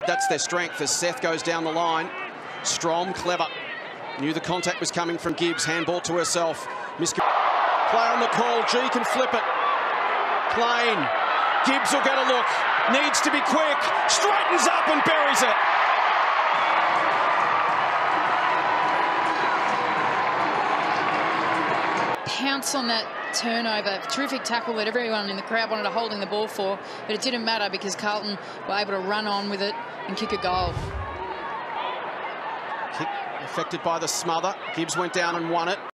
That's their strength as Seth goes down the line. Strom, clever. Knew the contact was coming from Gibbs. Handball to herself. Play on the call. G can flip it. Plain. Gibbs will get a look. Needs to be quick. Straightens up and buries it. Pounce on that turnover. Terrific tackle that everyone in the crowd wanted to holding the ball for, but it didn't matter because Carlton were able to run on with it and kick a goal. Kick affected by the smother. Gibbs went down and won it.